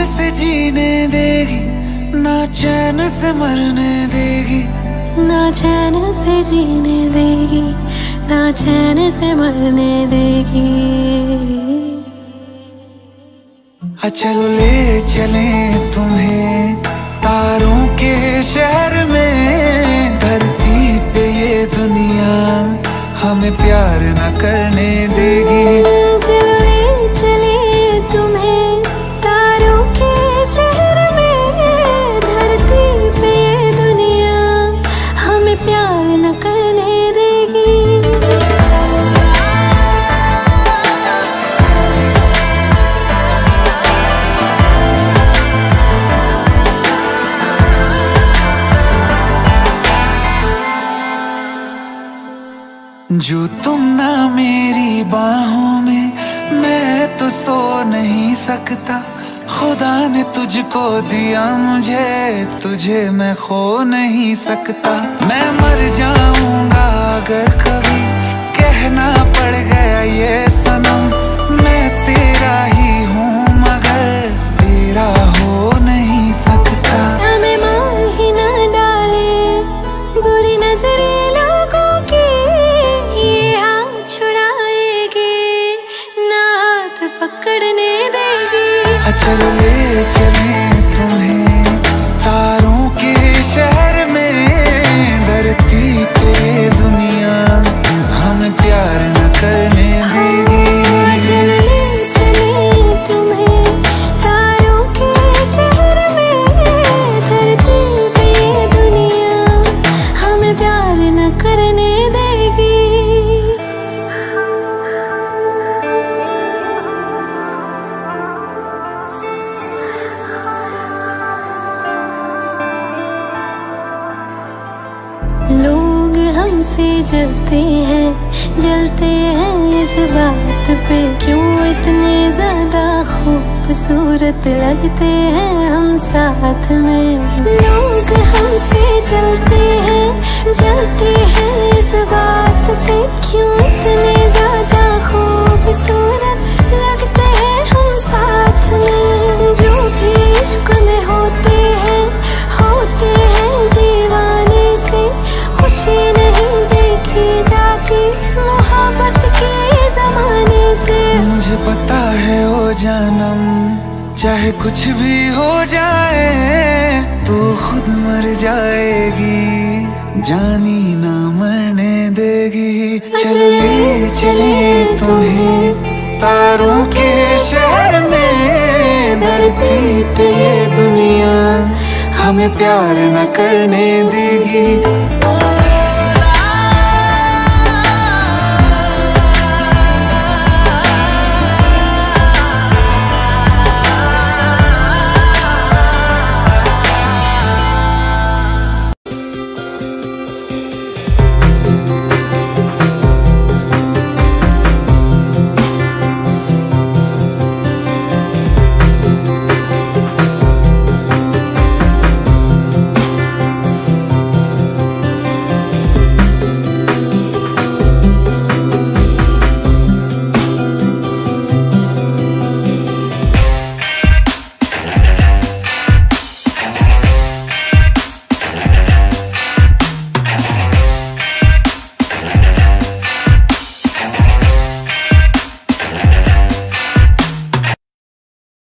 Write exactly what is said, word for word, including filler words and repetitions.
से जीने देगी, ना चैन से मरने देगी, ना चैन से जीने देगी, ना चैन से मरने देगी। चलो ले चले तुम्हें तारों के शहर में, धरती पे ये दुनिया हमें प्यार न करने देगी। चलो ले चले तुम्हें तारों के शहर में, धरती पे ये दुनिया हमें प्यार न करने देगी। जो तुम ना मेरी बाहों में, मैं तो सो नहीं सकता। खुदा ने तुझको दिया मुझे, तुझे मैं खो नहीं सकता। मैं मर जाऊंगा अगर कभी कहना पड़ गया ये सनम, मैं तेरा ही हूँ मगर तेरा हो नहीं सकता। हमें मार ही ना डाले बुरी नजरे लोगों की, ये हाथ छुड़ाएगी ना हाथ पकड़ने देगी। चलो ले चले तुम्हें तारों के शहर में, धरती पे दुनिया हमें प्यार न करने देगी। चलो ले चले तुम्हें तारों के शहर में, धरती पे दुनिया हमें प्यार न करने देगी। लोग हमसे जलते हैं, जलते हैं इस बात पे, क्यों इतने ज्यादा खूबसूरत लगते हैं हम साथ में। लोग हमसे जलते हैं, जलते हैं इस बात पे, क्यों इतने ज्यादा खूबसूरत लगते हैं हम साथ में। जो भी इश्क में होते हैं, होते हैं दीवाने से, खुशी नहीं देखी जाती मोहब्बत के जमाने से। मुझे पता है ओ जानम, चाहे कुछ भी हो जाए तू खुद मर जाएगी, जानी ना मरने देगी। चले चले तुम्हें तारों के शहर में, धरती पे दुनिया हमें प्यार न करने देगी।